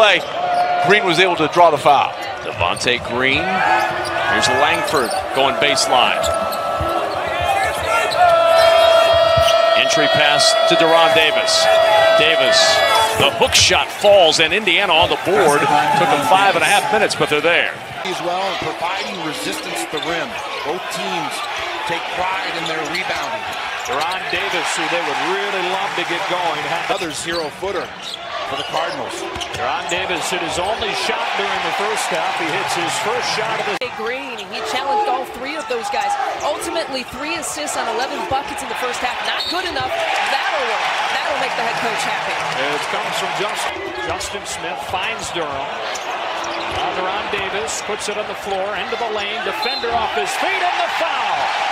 play. Green was able to draw the foul. Devontae Green. Here's Langford going baseline. Entry pass to Deron Davis. Davis, the hook shot falls, and Indiana on the board. Took them 5.5 minutes, but they're there. As well, and providing resistance to the rim. Both teams take pride in their rebounding. Deron Davis, who they would really love to get going. Another 0-footer for the Cardinals. Deron Davis hit his only shot during the first half. He hits his first shot of the Green. He challenged all 3 of those guys. Ultimately, 3 assists on 11 buckets in the first half. Not good enough. That'll work. That'll make the head coach happy. It comes from Justin Smith, finds Durham. Now Deron Davis puts it on the floor, into the lane. Defender off his feet, and the foul.